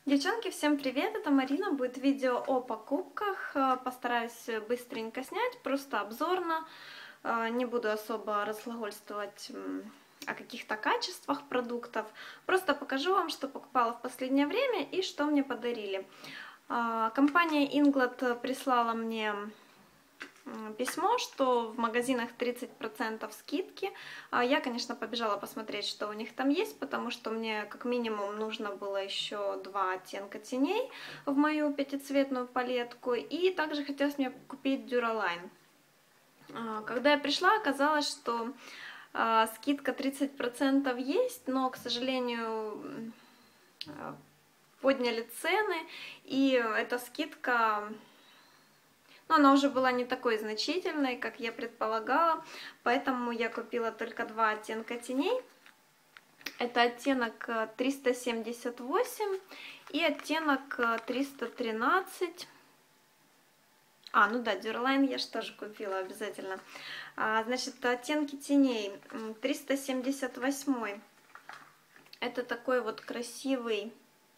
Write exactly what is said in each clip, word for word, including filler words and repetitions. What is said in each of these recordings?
Девчонки, всем привет! Это Марина. Будет видео о покупках. Постараюсь быстренько снять, просто обзорно. Не буду особо разглагольствовать о каких-то качествах продуктов. Просто покажу вам, что покупала в последнее время и что мне подарили. Компания Inglot прислала мне письмо, что в магазинах тридцать процентов скидки. Я, конечно, побежала посмотреть, что у них там есть, потому что мне как минимум нужно было еще два оттенка теней в мою пятицветную палетку, и также хотелось мне купить Duraline. Когда я пришла, оказалось, что скидка тридцать процентов есть, но, к сожалению, подняли цены, и эта скидка... Но она уже была не такой значительной, как я предполагала, поэтому я купила только два оттенка теней. Это оттенок триста семьдесят восемь и оттенок триста тринадцать. А, ну да, Duraline я же тоже купила обязательно. А, значит, оттенки теней. триста семьдесят восемь. Это такой вот красивый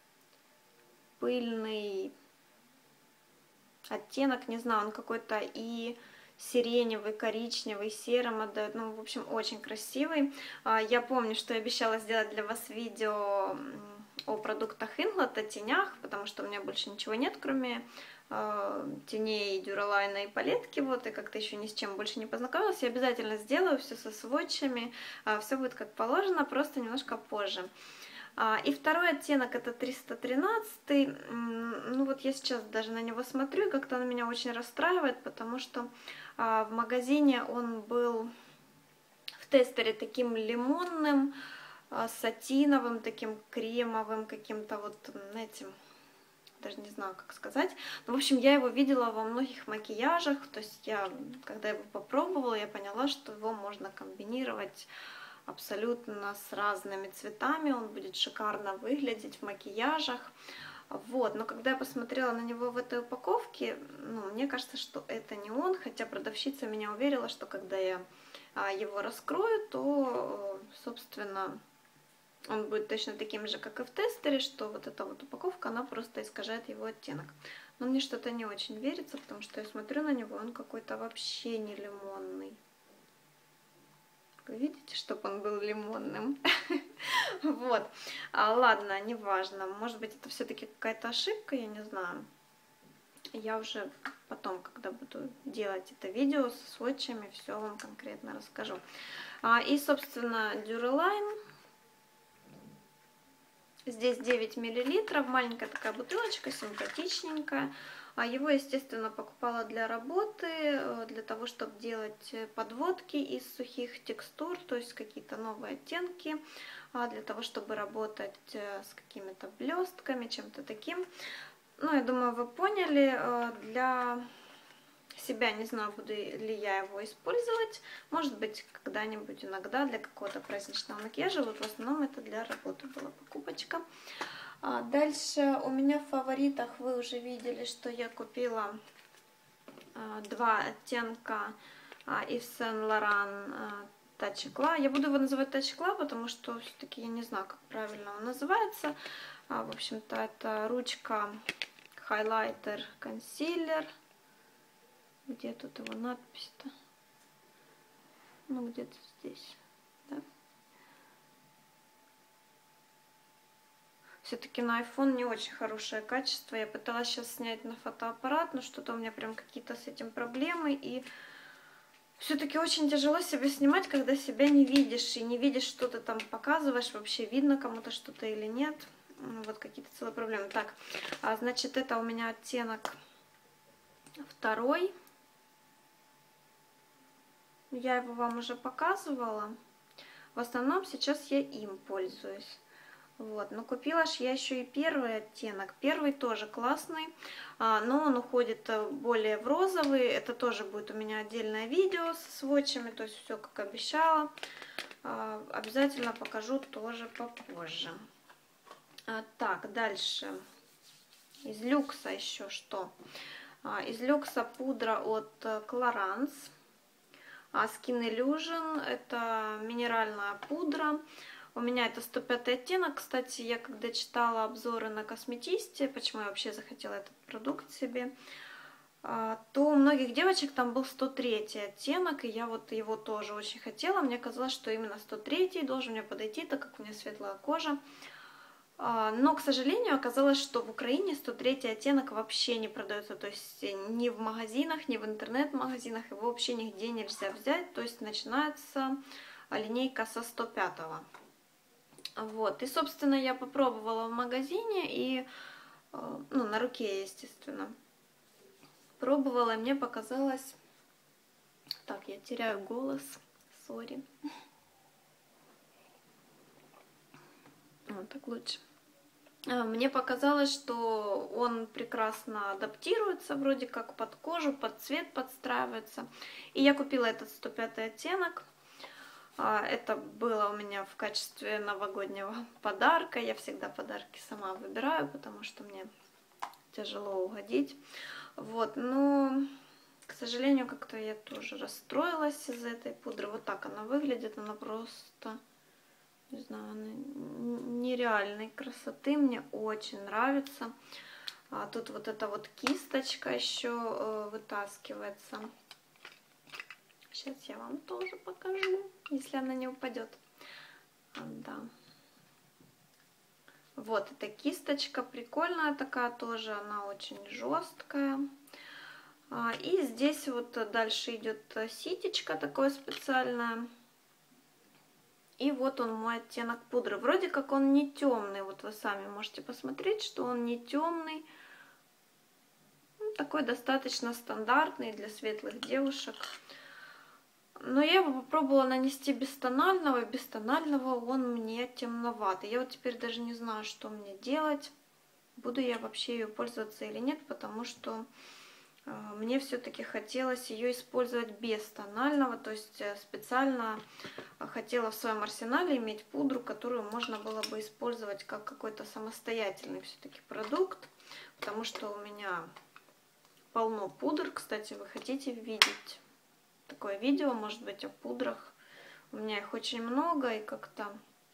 пыльный оттенок, не знаю, он какой-то и сиреневый, коричневый, серым отдает, ну, в общем, очень красивый. Я помню, что я обещала сделать для вас видео о продуктах Inglot, о тенях, потому что у меня больше ничего нет, кроме э, теней, Duraline и палетки, вот, и как-то еще ни с чем больше не познакомилась. Я обязательно сделаю все со сводчами, э, все будет как положено, просто немножко позже. И второй оттенок это триста тринадцать. Ну вот я сейчас даже на него смотрю, и как-то он меня очень расстраивает, потому что в магазине он был в тестере таким лимонным, сатиновым, таким кремовым, каким-то вот, знаете, даже не знаю, как сказать. Но, в общем, я его видела во многих макияжах, то есть я, когда его попробовала, я поняла, что его можно комбинировать абсолютно с разными цветами, он будет шикарно выглядеть в макияжах. Вот, но когда я посмотрела на него в этой упаковке, ну, мне кажется, что это не он, хотя продавщица меня уверила, что когда я его раскрою, то, собственно, он будет точно таким же, как и в тестере, что вот эта вот упаковка, она просто искажает его оттенок. Но мне что-то не очень верится, потому что я смотрю на него, он какой-то вообще не лимонный. Вы видите, чтобы он был лимонным? Вот. А, ладно, неважно. Может быть, это все-таки какая-то ошибка, я не знаю. Я уже потом, когда буду делать это видео со сводчами, все вам конкретно расскажу. А, и, собственно, Duraline. Здесь девять миллилитров, маленькая такая бутылочка, симпатичненькая. Его, естественно, покупала для работы, для того, чтобы делать подводки из сухих текстур, то есть какие-то новые оттенки, для того, чтобы работать с какими-то блестками, чем-то таким. Ну, я думаю, вы поняли. Для себя не знаю, буду ли я его использовать. Может быть, когда-нибудь, иногда для какого-то праздничного макияжа. Вот в основном это для работы была покупочка. А дальше у меня в фаворитах вы уже видели, что я купила а, два оттенка а, Yves Saint Laurent а, Touch Eclat. Я буду его называть Touch Eclat, потому что все-таки я не знаю, как правильно он называется. А, в общем-то, это ручка, хайлайтер, консилер. Где тут его надпись-то? Ну, где-то здесь, да? Все-таки на iPhone не очень хорошее качество. Я пыталась сейчас снять на фотоаппарат, но что-то у меня прям какие-то с этим проблемы. И все-таки очень тяжело себя снимать, когда себя не видишь. И не видишь, что ты там показываешь, вообще видно кому-то что-то или нет. Вот какие-то целые проблемы. Так, а, значит, это у меня оттенок второй. Я его вам уже показывала. В основном сейчас я им пользуюсь. Вот, но купила ж я еще и первый оттенок. Первый тоже классный, но он уходит более в розовый. Это тоже будет у меня отдельное видео со сводчами, то есть все как обещала. Обязательно покажу тоже попозже. Так, дальше. Из люкса еще что? Из люкса пудра от Clarins. Skin Illusion, это минеральная пудра. У меня это сто пятый оттенок. Кстати, я когда читала обзоры на Косметисте, почему я вообще захотела этот продукт себе, то у многих девочек там был сто третий оттенок, и я вот его тоже очень хотела. Мне казалось, что именно сто третий должен мне подойти, так как у меня светлая кожа. Но, к сожалению, оказалось, что в Украине сто третий оттенок вообще не продается. То есть ни в магазинах, ни в интернет-магазинах его вообще нигде нельзя взять. То есть начинается линейка со сто пятого. Вот. И, собственно, я попробовала в магазине, и, ну, на руке, естественно. Пробовала, и мне показалось... Так, я теряю голос, сори. Вот так лучше. Мне показалось, что он прекрасно адаптируется, вроде как под кожу, под цвет подстраивается. И я купила этот сто пятый оттенок. Это было у меня в качестве новогоднего подарка. Я всегда подарки сама выбираю, потому что мне тяжело угодить. Вот, но, к сожалению, как-то я тоже расстроилась из-за этой пудры. Вот так она выглядит, она просто, не знаю, она нереальной красоты, мне очень нравится. А тут вот эта вот кисточка еще э, вытаскивается. Сейчас я вам тоже покажу, если она не упадет. Да. Вот эта кисточка прикольная такая тоже, она очень жесткая. И здесь вот дальше идет ситечко такое специальное. И вот он, мой оттенок пудры. Вроде как он не темный, вот вы сами можете посмотреть, что он не темный. Такой достаточно стандартный для светлых девушек. Но я его попробовала нанести без тонального. Без тонального он мне темноватый. Я вот теперь даже не знаю, что мне делать. Буду я вообще ее пользоваться или нет, потому что э, мне все-таки хотелось ее использовать без тонального. То есть специально хотела в своем арсенале иметь пудру, которую можно было бы использовать как какой-то самостоятельный все-таки продукт. Потому что у меня полно пудр. Кстати, вы хотите видеть такое видео, может быть, о пудрах. У меня их очень много, и как-то,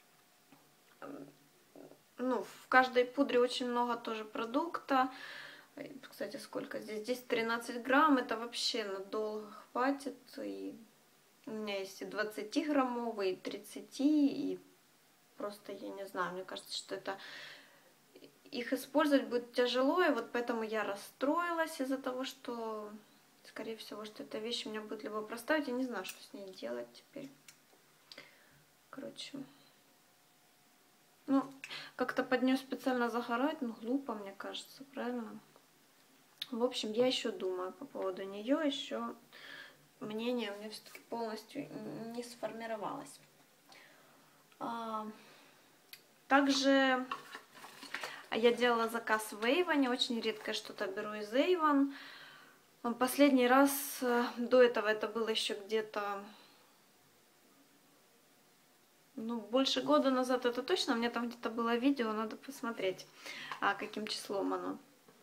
ну, в каждой пудре очень много тоже продукта. Кстати, сколько здесь? Здесь тринадцать грамм, это вообще надолго хватит. И у меня есть и двадцатиграммовые, и тридцати, и просто, я не знаю, мне кажется, что это... Их использовать будет тяжело, и вот поэтому я расстроилась из-за того, что... Скорее всего, что эта вещь у меня будет либо проставить. Я не знаю, что с ней делать теперь. Короче. Ну, как-то под нее специально загорать, ну, глупо, мне кажется, правильно? В общем, я еще думаю по поводу нее. Еще мнение у меня все-таки полностью не сформировалось. А, также я делала заказ в Avon. Очень редко что-то беру из Avon. Последний раз до этого это было еще где-то, ну, больше года назад, это точно. У меня там где-то было видео, надо посмотреть, а, каким числом оно.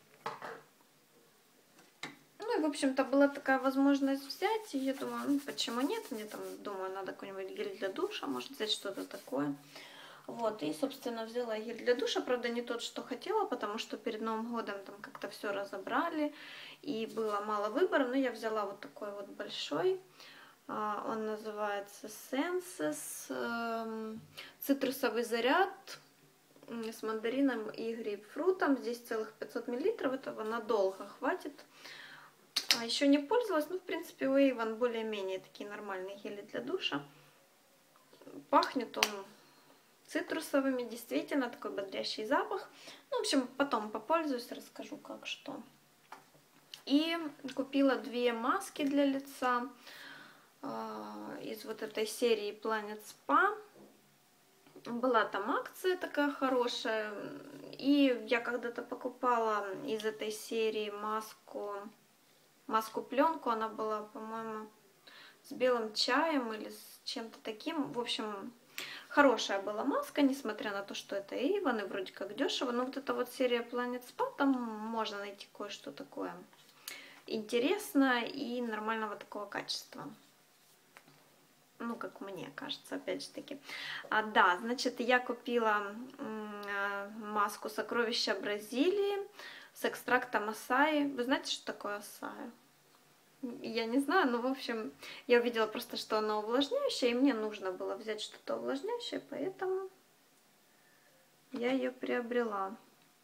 Ну и, в общем-то, была такая возможность взять, и я думаю, ну, почему нет? Мне там, думаю, надо какой-нибудь гель для душа, может взять что-то такое. Вот, и, собственно, взяла гель для душа, правда, не тот, что хотела, потому что перед Новым годом там как-то все разобрали, и было мало выбора, но я взяла вот такой вот большой, он называется Senses, цитрусовый заряд с мандарином и грейпфрутом, здесь целых пятьсот миллилитров, этого надолго хватит. Еще не пользовалась, но, в принципе, у Avon более-менее такие нормальные гели для душа. Пахнет он цитрусовыми, действительно, такой бодрящий запах. Ну, в общем, потом попользуюсь, расскажу, как что. И купила две маски для лица э, из вот этой серии Planet Spa. Была там акция такая хорошая. И я когда-то покупала из этой серии маску, маску-пленку. Она была, по-моему, с белым чаем или с чем-то таким. В общем... Хорошая была маска, несмотря на то, что это Avon, и вроде как дешево. Но вот эта вот серия Planet Spa, там можно найти кое-что такое интересное и нормального такого качества. Ну, как мне кажется, опять же таки. А, да, значит, я купила маску «Сокровища Бразилии» с экстрактом асаи. Вы знаете, что такое асаи? Я не знаю, но, в общем, я увидела просто, что она увлажняющая, и мне нужно было взять что-то увлажняющее, поэтому я ее приобрела.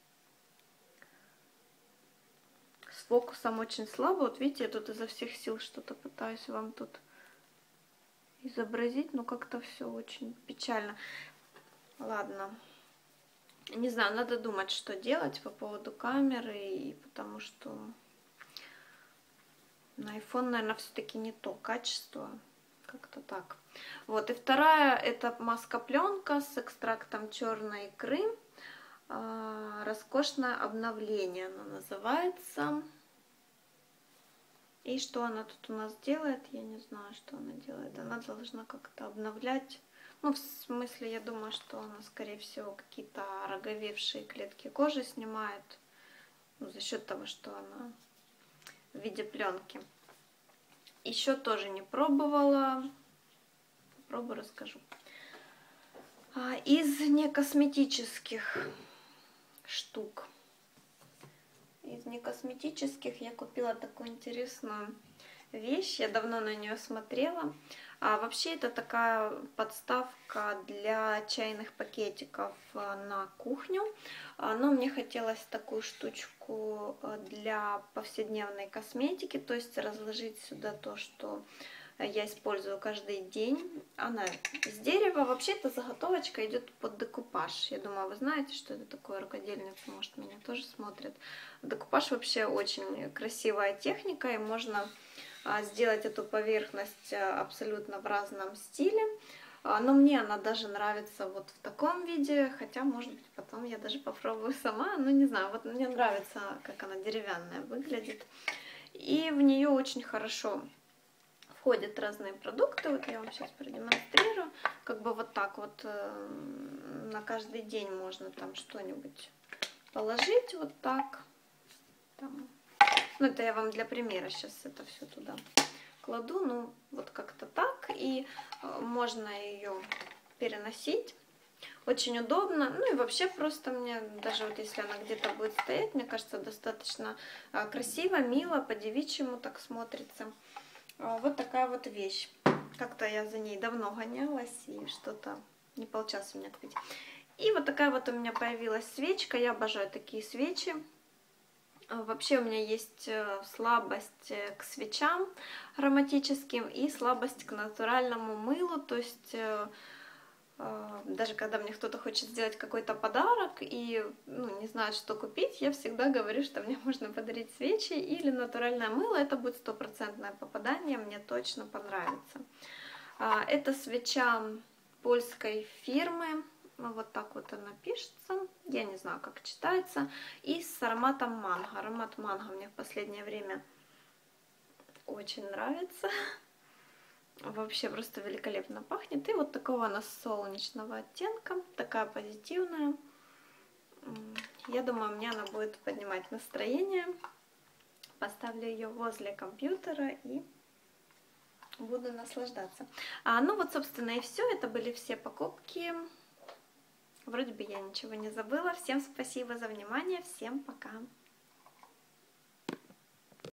С фокусом очень слабо. Вот видите, я тут изо всех сил что-то пытаюсь вам тут изобразить, но как-то все очень печально. Ладно. Не знаю, надо думать, что делать по поводу камеры, и потому что на iPhone, наверное, все-таки не то качество. Как-то так. Вот. И вторая, это маска-пленка с экстрактом черной икры. Роскошное обновление она называется. И что она тут у нас делает, я не знаю, что она делает. Она должна как-то обновлять. Ну, в смысле, я думаю, что она, скорее всего, какие-то роговевшие клетки кожи снимает. Ну, за счет того, что она в виде пленки. Еще тоже не пробовала. Попробую, расскажу. Из некосметических штук. Из некосметических я купила такую интересную вещь. Я давно на нее смотрела. А вообще это такая подставка для чайных пакетиков на кухню. Но мне хотелось такую штучку для повседневной косметики. То есть разложить сюда то, что я использую каждый день. Она из дерева. Вообще эта заготовочка идет под декупаж. Я думаю, вы знаете, что это такое, рукодельница, может, меня тоже смотрят. Декупаж вообще очень красивая техника, и можно сделать эту поверхность абсолютно в разном стиле. Но мне она даже нравится вот в таком виде, хотя, может быть, потом я даже попробую сама. Ну, не знаю, вот мне нравится, как она деревянная выглядит. И в нее очень хорошо входят разные продукты. Вот я вам сейчас продемонстрирую. Как бы вот так вот э, на каждый день можно там что-нибудь положить. Вот так. Там. Ну, это я вам для примера сейчас это все туда кладу. Ну, вот как-то так. И э, можно ее переносить. Очень удобно. Ну и вообще просто мне, даже вот если она где-то будет стоять, мне кажется, достаточно э, красиво, мило, по-девичьему так смотрится. Вот такая вот вещь. Как-то я за ней давно гонялась, и что-то не получалось у меня купить. И вот такая вот у меня появилась свечка. Я обожаю такие свечи. Вообще у меня есть слабость к свечам ароматическим и слабость к натуральному мылу. То есть даже когда мне кто-то хочет сделать какой-то подарок и ну, не знает, что купить, я всегда говорю, что мне можно подарить свечи или натуральное мыло. Это будет стопроцентное попадание, мне точно понравится. Это свеча польской фирмы. Вот так вот она пишется. Я не знаю, как читается. И с ароматом манго. Аромат манго мне в последнее время очень нравится. Вообще просто великолепно пахнет. И вот такого она солнечного оттенка. Такая позитивная. Я думаю, мне она будет поднимать настроение. Поставлю ее возле компьютера и буду наслаждаться. А, ну вот, собственно, и все. Это были все покупки. Вроде бы я ничего не забыла. Всем спасибо за внимание. Всем пока.